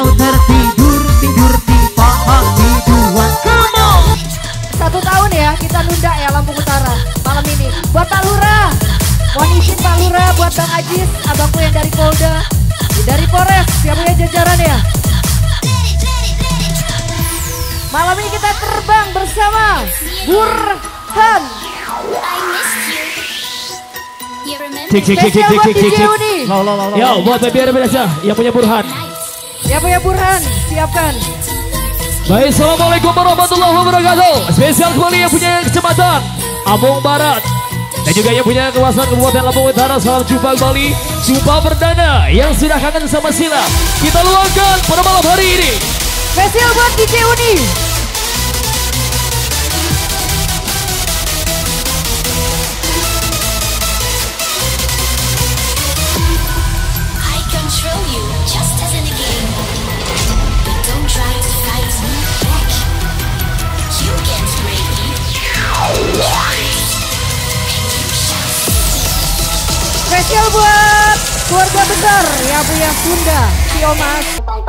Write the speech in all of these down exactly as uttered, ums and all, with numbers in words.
kau tertidur, tidur di paha biduan. Come on. Satu tahun ya kita nunda ya Lampung Utara malam ini. Buat Pak Lurah, mohon izin Pak Lurah, buat Bang Ajis, abangku yang dari Polda, dari Polres, yang punya jajaran ya. Malam ini kita terbang bersama Burhan. Cik cik cik cik cik cik cik. Lo lo lo. Yo, buat baby ada biasa yang punya Burhan. Yang punya Burhan, siapkan. Baik, assalamualaikum warahmatullahi wabarakatuh. Spesial kembali yang punya kecamatan Ambon Barat dan juga yang punya kawasan Kabupaten Lampung Utara. Salam jumpa kembali, jumpa perdana yang sudah kangen sama Sila. Kita luangkan pada malam hari ini. Spesial buat D J Uni. Spesial buat keluarga besar yang punya Bunda Siomas.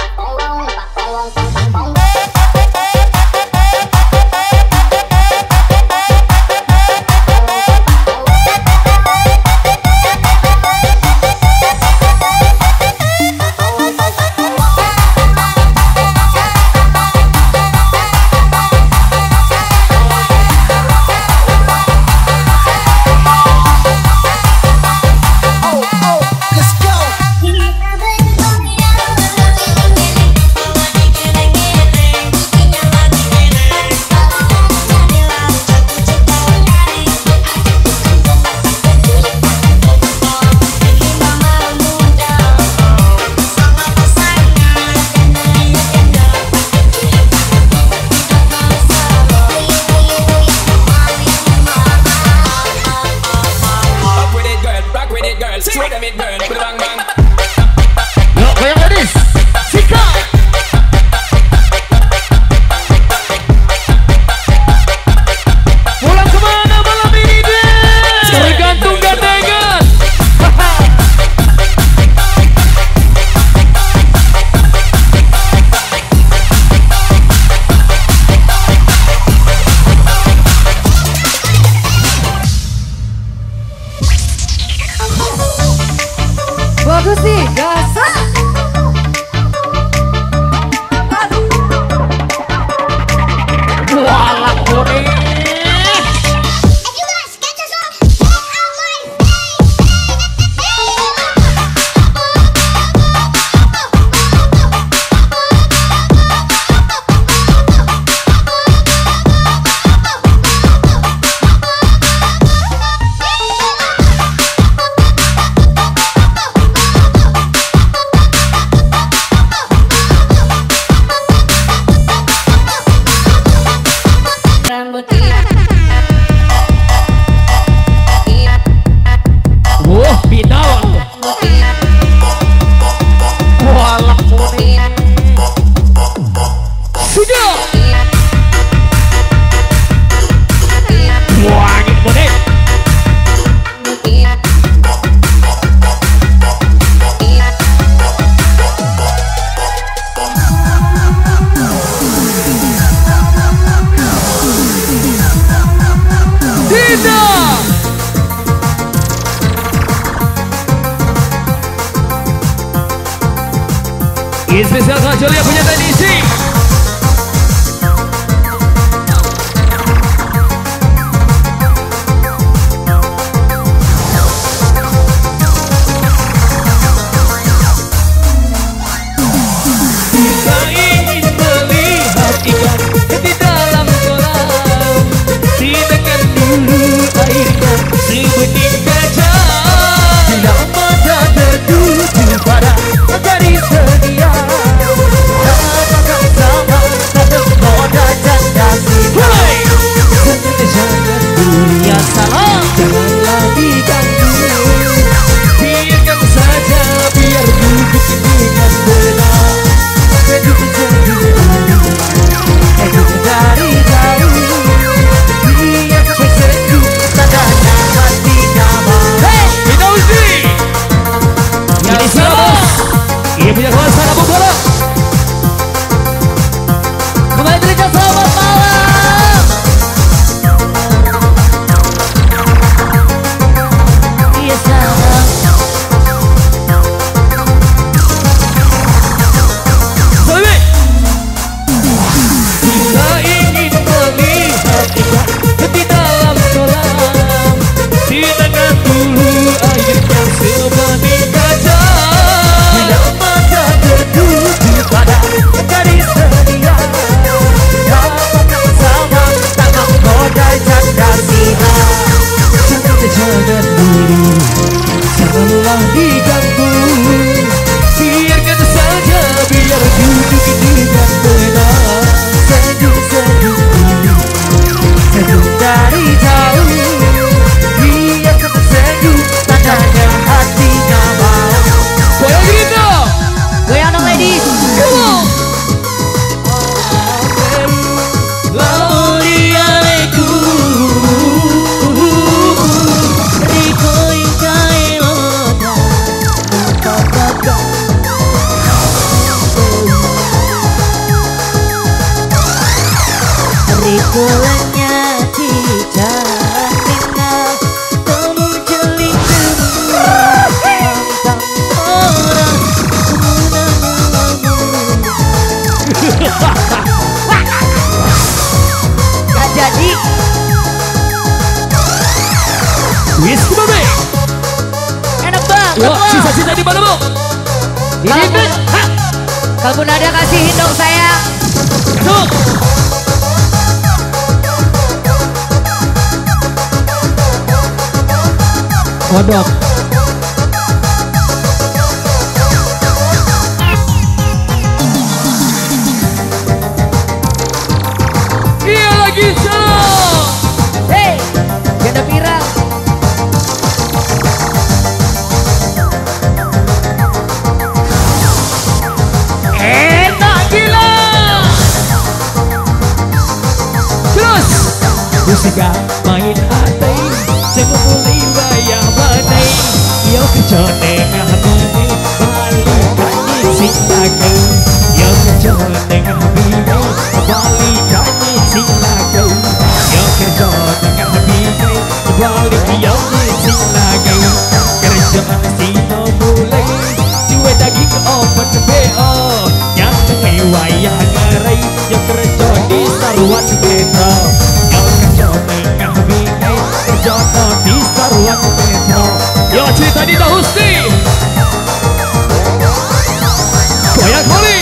Bagus sih, gasak. Walah kuning. Wah, pindawan. Walah kuning. Sudah. Wangi kuning. Tidak. Ini spesial kacau yang punya teknisi. Kita ingin melihat ikan di dalam kolam, sidakan dulu airnya sebening kaca. Bila mata tertuju pada dari sedia, apakah sama satu moda janda sila. Jangan dunia salah, jangan lagi ganggu. Biarkan saja, biar duduk dengan benar. Hidup jauh, hidup dari jauh. Biar sesejuk tandanya hati nyaman. Hey, kita uji. Yang sama, ia punya kawasan Ambon Barat. Kulanya tidak kenal temu jeling tentang orang gak jadi. Wis kembali. Enak banget. Wah, sisa-sisa di mana, Bu? Ini kan. Kalau ada kasihin dong sayang. Masuk. Kodok. Iya lagi salah. Hei, janda pirang. Enak gila. Terus. Musika main hati, jangan mulai bayang badai. Yo kerja dengan hati, balikan sing lagu. Yo kerja dengan hati, balikan sing lagu. Yo kerja dengan hati, balikan sing lagu. Kerja sino mulai, dua daging open B O. Yang mewayah ngarai, yo kerja di saruan metro. Yo kerja dengan hati, kerja di saruan metro. Yo cerita di Dahusti Goyang Holi.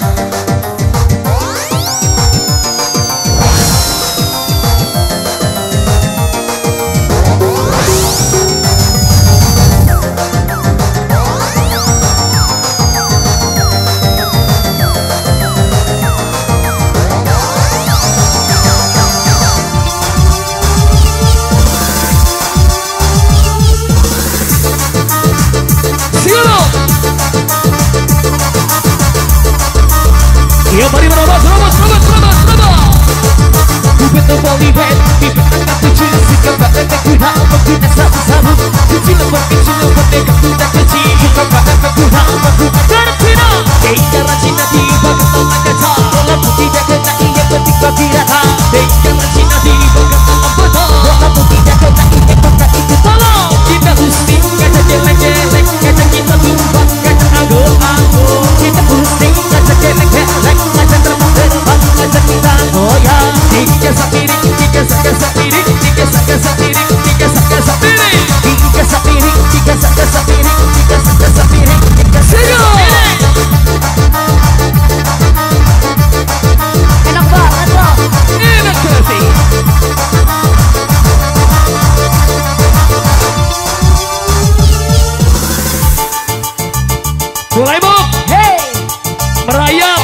Yo mari merobot, merobot, merobot, merobot, merobot. Kupit terbali bed, pipit angkat tujuh, sikap badan tak guna, obat guna sabu-sabu. Kucing lembar, kucing lembar, dekat guna kecil, sikap badan tak guna, obat guna Tarantino. Dengar Cina di bagian kata, walaupun tidak kena iya penting bagi rata. Dengar Cina di bagian kata, walaupun tidak kena iya penting itu tolong. Kita pusing, kata jelek-jelek, kata kita tumbang, kata anggo-anggo. Kita pusing, kata jelek-jelek. Oh ya, tiga sapiring, tiga tiga sapiring, tiga tiga sapiring, tiga tiga sapiring, tiga sapiring, tiga tiga sapiring, tiga tiga sapiring, tiga sapiring. Enak banget loh. Enak sih. Mulai Bu. Hey, merayap.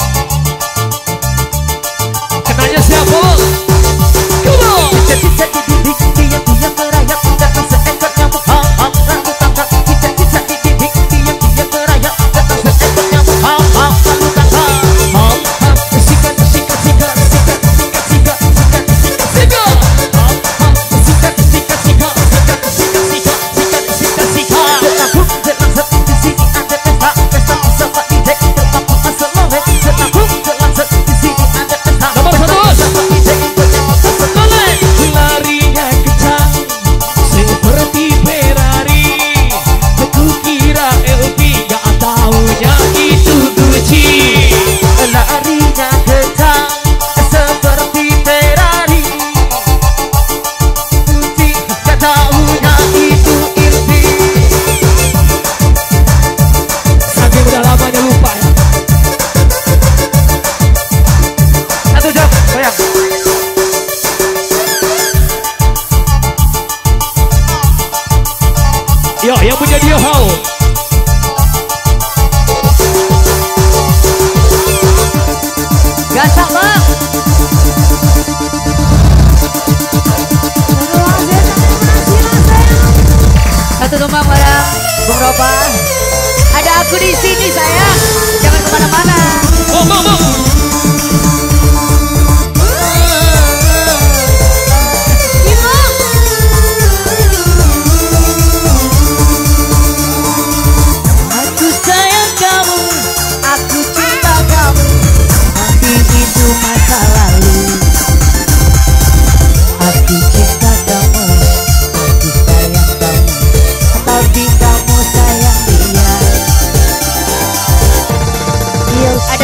Kenanya siapa? Come on. cicak-cicak dididik, diam-diam merayap, datang seekor nyamuk, hal-hal lalu tangkap. Cicak-cicak dididik, diam-diam merayap, datang seekor nyamuk, hal-hal lalu tangkap. Hal, hal, sikat, sikat, sikat, sikat, sikat, sikat, sikat, sikat, sikat. Hal, hal, sikat, sikat, sikat, sikat, sikat, sikat, sikat, sikat, sikat. Senapung, selangsat, di sini ada pesta, pesta bersama ide, terpapuk asal loleh. Senapung, selangsat, di sini ada pesta, Nomor satu. bersama ide, terpapuk asal loleh. Larinya kencang seperti Ferrari. Aku kira L P, gak taunya itu Gucci. Larinya kencang seperti Ferrari, tidak tahunya itu Irvi. Saking udah lamanya lupa ya. Satu jam, bayang. Yo, yang punya dia how. Gasak bang. Satu tumbang barang, Bung Ropa. Ada aku di sini sayang. Jangan kemana-mana. Oh, oh, oh. Aku sayang kamu, aku cinta kamu, tapi itu masa lalu.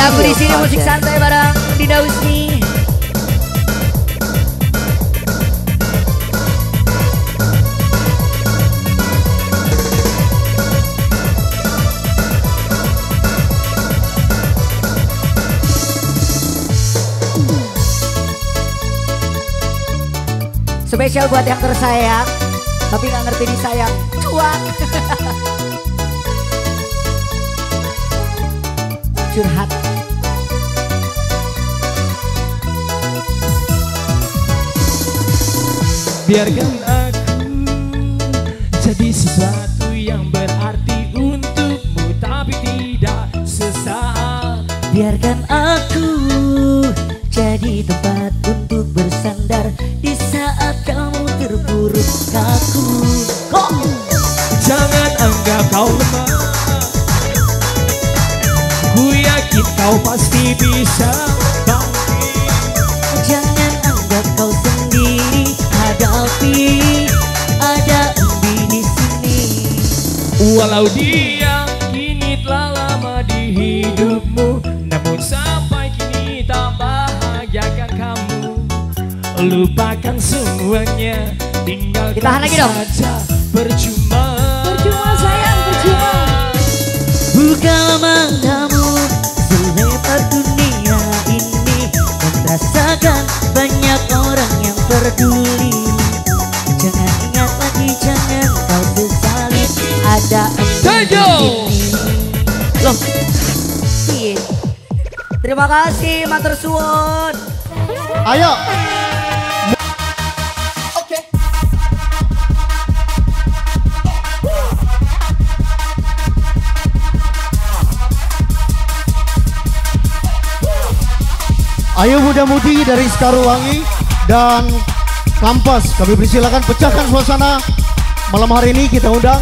Ada aku di sini musik santai bareng Dinda Husni. Spesial buat yang tersayang, tapi nggak ngerti disayang. Cuan. Curhat. Biarkan aku jadi sesuatu yang berarti untukmu, tapi tidak sesaat. Biarkan aku jadi tempat untuk bersandar di saat kamu terpuruk kaku. Kok? Jangan anggap kau lemah, ku yakin kau pasti bisa bangkit. Jangan anggap kau sendiri, hadapi ada Umbi di sini. Walau dia kini telah lama di hidupmu, namun sampai kini tak bahagiakan kamu. Lupakan semuanya, tinggalkan saja. Percuma, percuma sayang, percuma. Bukalah matamu selebar dunia ini dan rasakan banyak orang yang peduli. Jangan ingat lagi, jangan kau sesali, ada Umbi di sini. Loh, iya. Terima kasih, matur suwun. Ayo. Ayo muda-mudi dari Sekarwangi dan Kampas, kami persilakan pecahkan suasana malam hari ini. Kita undang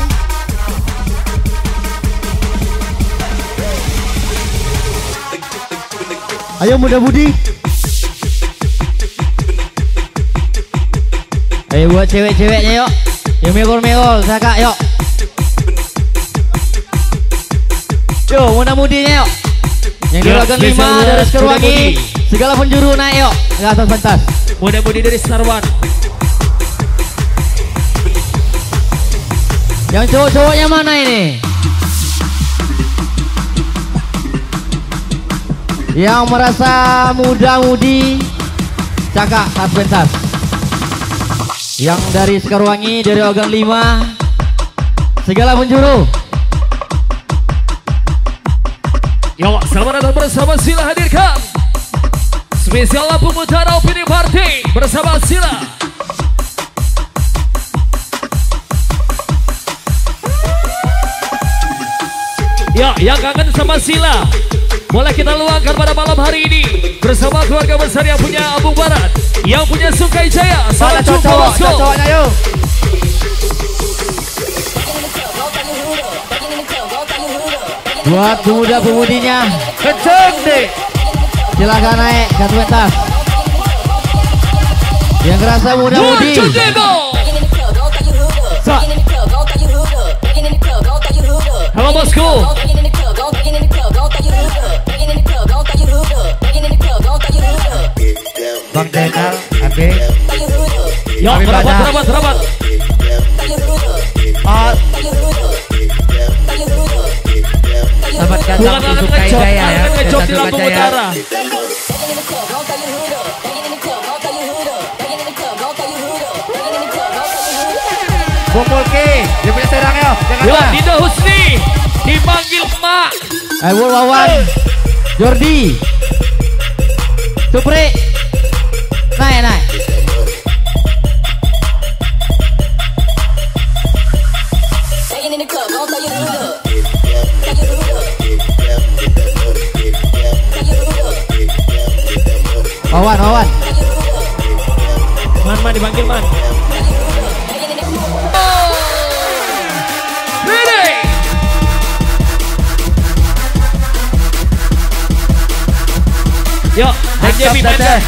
ayo muda-mudi. Ayo buat cewek-ceweknya yuk, yang megol-megol, kakak yuk. Yuk muda-mudinya yuk, yang juragan lima dari Sekarwangi. Segala penjuru naik yuk ke atas pentas. Muda-mudi dari Sarwan. Yang cowok-cowoknya mana ini? Yang merasa muda-mudi, cakak atas pentas. Yang dari Sekarwangi, dari Ogan lima, segala penjuru. Yuk, selamat datang bersama Sila hadirkan spesial lampu mutara opini party bersama Sila. Ya, yang kangen sama Sila boleh kita luangkan pada malam hari ini bersama keluarga besar yang punya Ambung Barat, yang punya Sungai Jaya. Salam jumpa bosku. Buat pemuda-pemudinya, kenceng deh. silakan naik ke atas pentas. Yang kerasa muda-mudi. Halo bosku. Bang Denal, Ade. Yuk, rabat, rabat, rabat. Oh. Sahabat Kacang Sukai Jaya ya. Ngejok di lampu utara. Kumpul Ki, dia punya serang ya. Yuk, Dinda Husni dipanggil emak. Ayo Wawan, Jordi, Supri, naik naik. Wawan, Wawan. Man, man dipanggil man. Oh, ready. Yuk, naik Jemi pendek.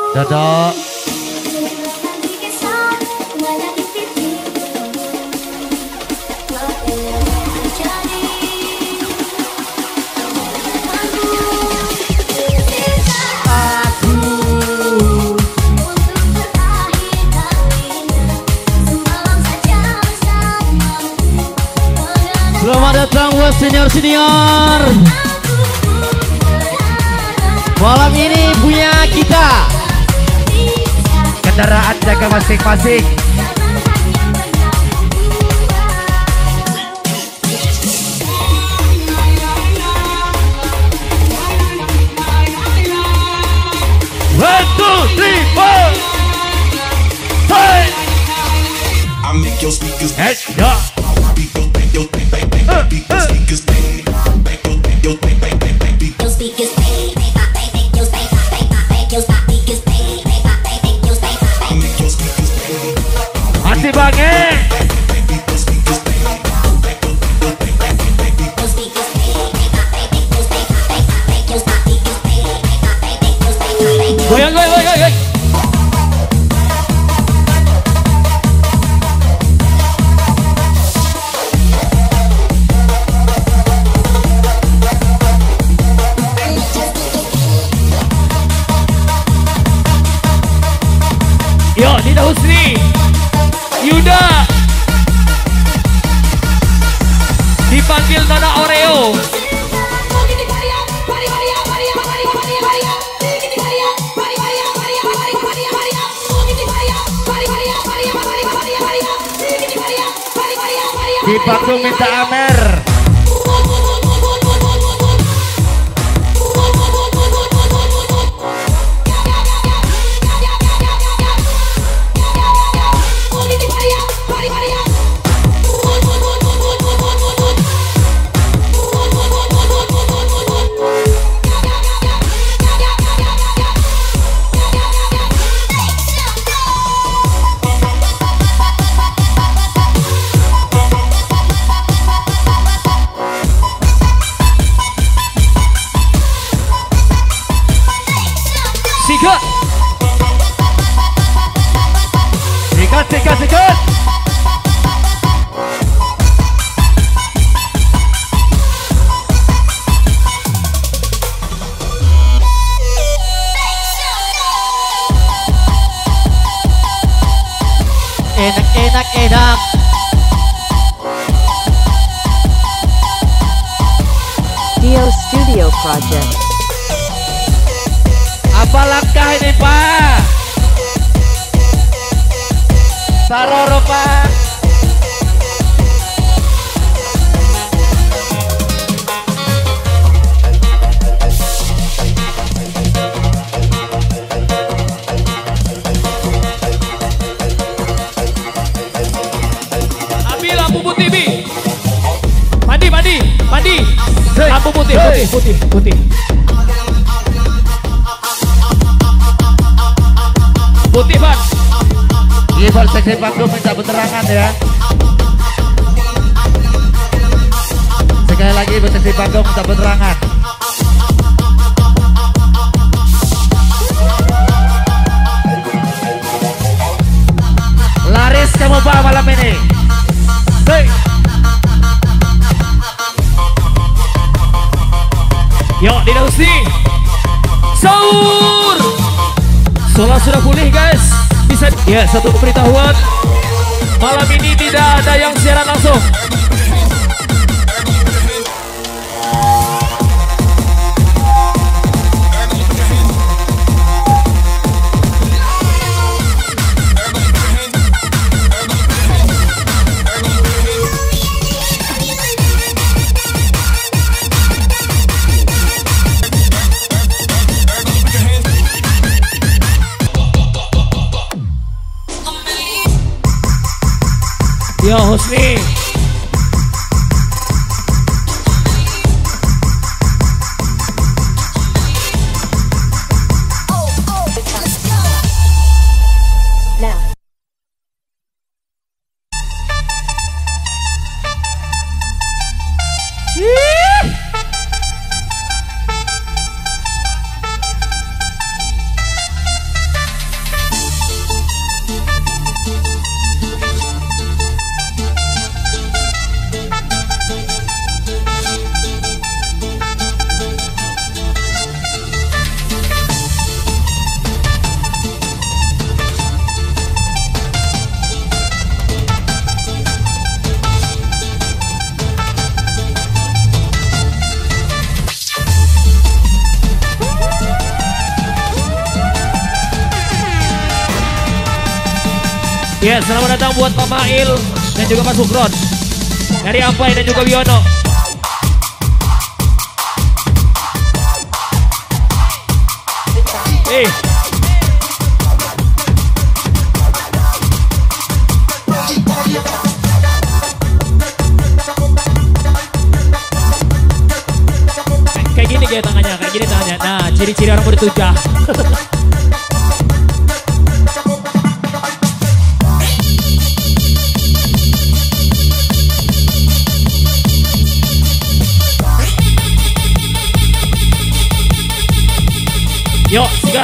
Dodok. Selamat datang buat senior-senior. Malam ini punya kita. Kendaraan jaga masing-masing. One, two, three, four. Hey. Hey, ya. Masih bange. Goyang, goyang, goyang, goyang. Yo, Nida Husni, Yuda, dipanggil Nona Oreo. Di panggung minta Amer. Sikat, Sikat, sikat, sikat. Enak, enak, enak. Dio Studio Project. Apa langkah ini, Pak? Saroro, Pak. Abi lampu putih, Bi. Mandi, mandi, mandi. Lampu putih, putih, putih, putih. Putih, Pak. Giver seksi panggung minta penerangan ya. Sekali lagi seksi panggung minta penerangan. Laris kamu Pak malam ini. Hey. Yo, Nida Husni. Sahur. Sholat sudah pulih, guys. Bisa ya, satu pemberitahuan. Malam ini tidak ada yang siaran langsung. Yo, Husni. Ya, selamat datang buat Pak Mail dan juga Pak Sukron dari Ampai dan juga Wiono. Eh, kayak gini kayak tangannya, kayak gini tangannya. Nah, ciri-ciri orang bertujah. Yuk, sikat.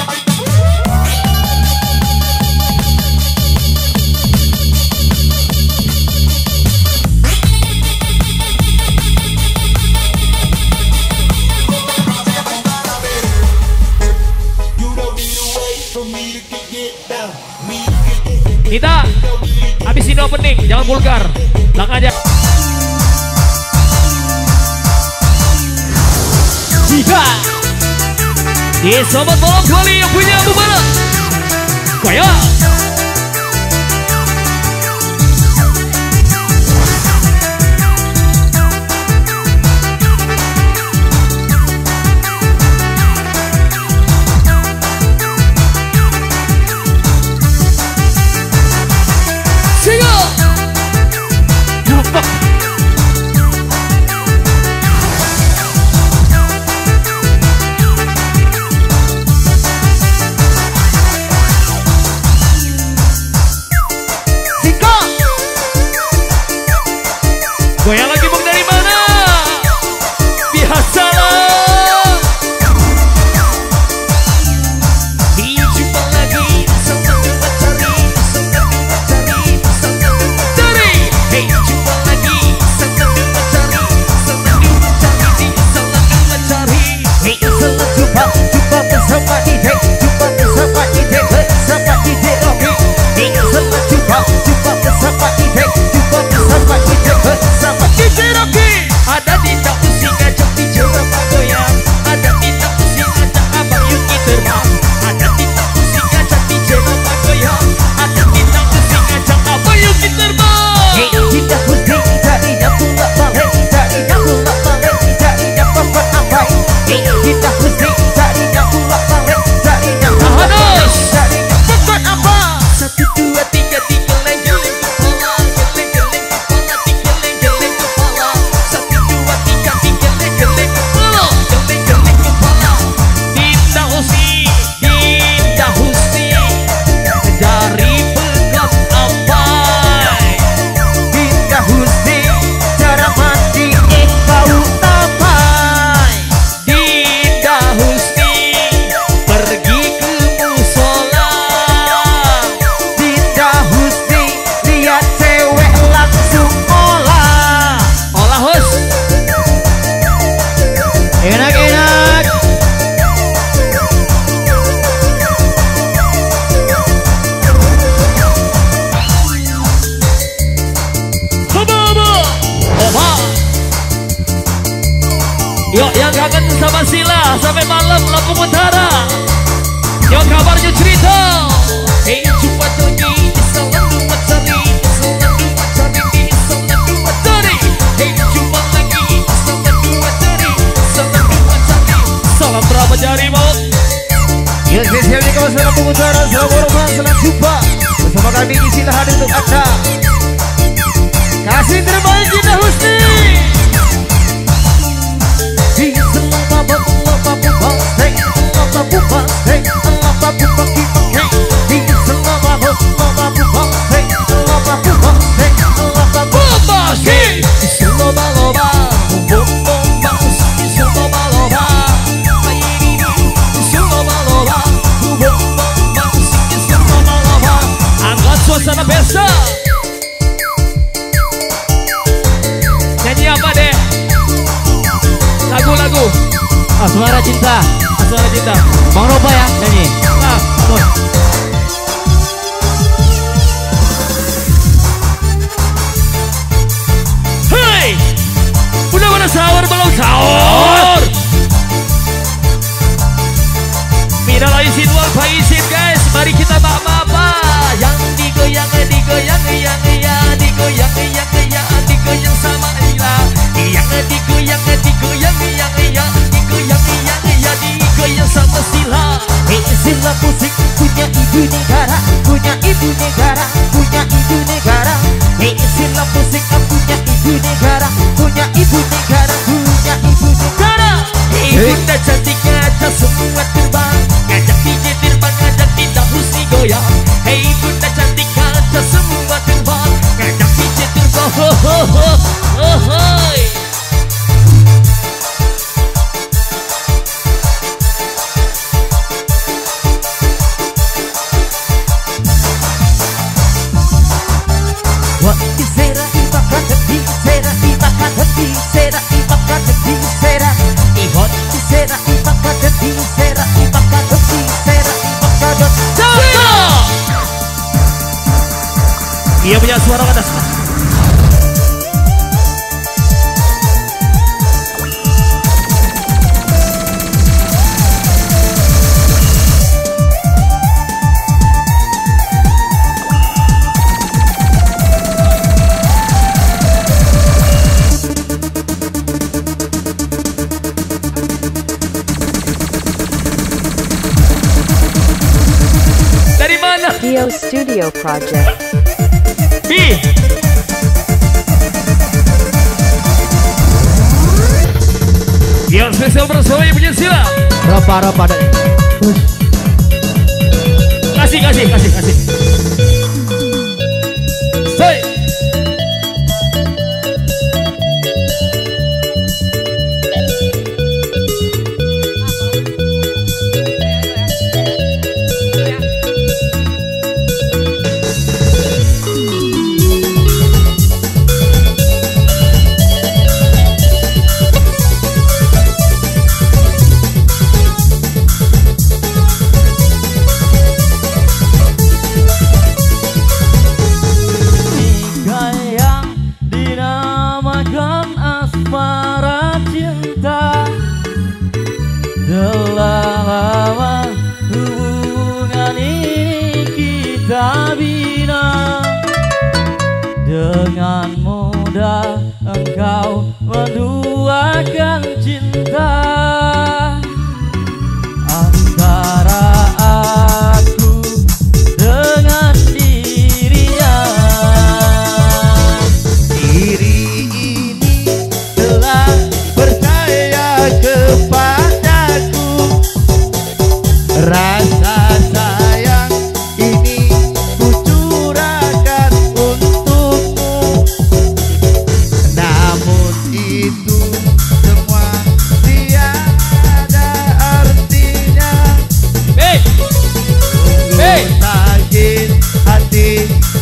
Kita habis ini opening, jangan vulgar. Belakang aja. Jika di sobat malam kali yang punya Abu Barat kaya single goyang lagi bang dari mana? Biasalah. Dijumpa lagi sama dua cari, sama dua cari, sama dua cari. Hey, jumpa lagi sama dua cari, sama dua cari, sama dua cari. Hey, selalu jumpa, jumpa bersama ide, jumpa bersama ide, bersama ide Rocky. Hey, selalu jumpa, jumpa bersama ide, jumpa bersama ide, bersama ide Rocky. Ada di tak pusing ajak di Jawa goyang, ada di tak pusing ajak abang Yuki terbang, ada di tak pusing ajak di Jawa goyang, ada di tak pusing ajak abang Yuki terbang. Hey, tidak pusing jadinya pulak balik, jadinya pulak balik, jadinya papan abai. Hey, tidak pusing jadinya pulak balik, jadinya papan abai, jadinya papan abai. Satu dua tiga tiga leng geleng kepala, geleng geleng kepala, tiga leng geleng kepala. Satu dua tiga tiga leng geleng kepala, geleng geleng kepala. Dinda Husi, Dinda Husi dari Bekas Ampai. Dinda Husi cara mandi bau tapai. Dinda Husi pergi ke musola. Dinda Husi lihat cewek langsung olah. Olah Hus. Enak-enak. Baba, Oba. Yuk yang kangen sama Sila sampai malam Lampung Utara. Yuk kabarnya cerita. Hey jumpa lagi di sana dua cari, di sana dua cari, di sana dua cari. Hey jumpa lagi di sana dua cari, sana dua cari. Salam berapa jari mau? Ya spesial di kawasan Lampung Utara, selamat hormat, selamat jumpa bersama kami di sini hadir untuk Anda. Kasih terbaik Dinda Husni. Di selama lama bubas, hey, lama bubas, hey, lama bubas kita, hey. Di selama lama bubas, hey, lama bubas, hey, lama bubas, hey. Di selama loba, bom bom bas. Di selama loba, di selama loba, bom bom bas. Di selama loba, angkat suasana pesta. Nyanyi apa deh? Lagu-lagu Asmara Cinta. Asmara Cinta. Bang Roba ya nyanyi. Nah, bos. Hei, udah pada sahur belum sahur? Minal aizin wal faizin guys. Mari kita mama yang digoyang, digoyang, yang ya, digoyang, yang ya, digoyang sama Ila. Yang digoyang, digoyang, yang ya, digoyang, yang ya, digoyang sama Sila. Hey, Sila musik punya ibu negara, punya ibu negara, punya ibu negara. Hey, Sila musik punya ibu negara, punya ibu negara, punya ibu negara. Hey, bunda cantik ngajak semua terbang, ngajak D J terbang, ngajak kita mesti goyang. Hey, bunda cantik ngajak semua terbang, ngajak D J terbang. Ho ho ho ho hoi. Sera ibakan di sera ibakan di sera ibakan di sera ihot di sera ibakan di sera ibakan di sera ibakan Sera. Dia punya suara ke atas. Dio Studio Project. B. Yang spesial bersama Ibu Sila. Rapa-rapa dan Kasih, kasih, kasih, kasih. Hey. Telah lama hubungan ini kita bina, dengan mudah engkau menduakan cinta antara aku dengan dirinya. Diri ini telah percaya kepadaku, rasa sayang ini ku curahkan untukmu. Namun itu semua tiada artinya. Hey. Hey. Sakit hati